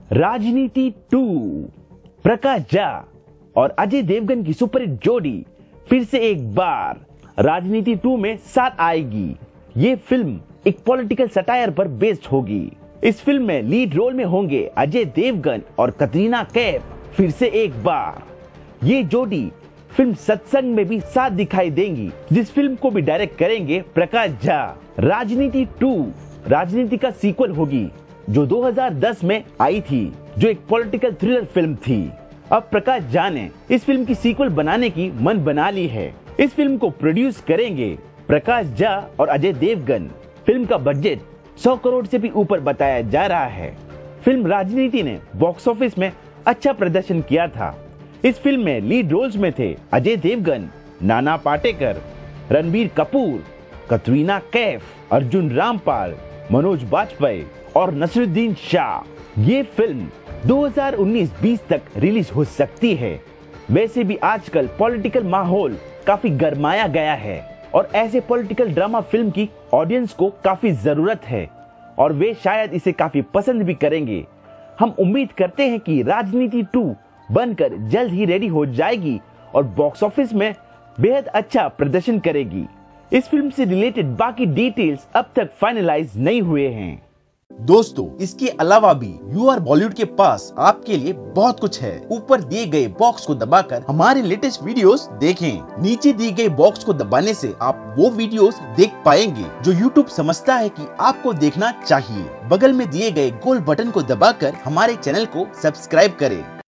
राजनीति 2 प्रकाश झा और अजय देवगन की सुपरहिट जोड़ी फिर से एक बार राजनीति 2 में साथ आएगी। ये फिल्म एक पॉलिटिकल सटायर पर बेस्ड होगी। इस फिल्म में लीड रोल में होंगे अजय देवगन और कटरीना कैफ। फिर से एक बार ये जोड़ी फिल्म सत्संग में भी साथ दिखाई देंगी, जिस फिल्म को भी डायरेक्ट करेंगे प्रकाश झा। राजनीति 2 राजनीति का सीक्वल होगी जो 2010 में आई थी, जो एक पॉलिटिकल थ्रिलर फिल्म थी। अब प्रकाश झा ने इस फिल्म की सीक्वल बनाने की मन बना ली है। इस फिल्म को प्रोड्यूस करेंगे प्रकाश झा और अजय देवगन। फिल्म का बजट 100 करोड़ से भी ऊपर बताया जा रहा है। फिल्म राजनीति ने बॉक्स ऑफिस में अच्छा प्रदर्शन किया था। इस फिल्म में लीड रोल्स में थे अजय देवगन, नाना पाटेकर, रणबीर कपूर, कटरीना कैफ, अर्जुन रामपाल, मनोज बाजपेयी और नसीरुद्दीन शाह। ये फिल्म 2019-20 तक रिलीज हो सकती है। वैसे भी आजकल पॉलिटिकल माहौल काफी गरमाया गया है और ऐसे पॉलिटिकल ड्रामा फिल्म की ऑडियंस को काफी जरूरत है और वे शायद इसे काफी पसंद भी करेंगे। हम उम्मीद करते हैं कि राजनीति 2 बनकर जल्द ही रेडी हो जाएगी और बॉक्स ऑफिस में बेहद अच्छा प्रदर्शन करेगी। इस फिल्म से रिलेटेड बाकी डिटेल्स अब तक फाइनलाइज नहीं हुए हैं। दोस्तों, इसके अलावा भी UR बॉलीवुड के पास आपके लिए बहुत कुछ है। ऊपर दिए गए बॉक्स को दबाकर हमारे लेटेस्ट वीडियोस देखें। नीचे दिए गए बॉक्स को दबाने से आप वो वीडियोस देख पाएंगे जो YouTube समझता है कि आपको देखना चाहिए। बगल में दिए गए गोल बटन को दबाकर हमारे चैनल को सब्सक्राइब करें।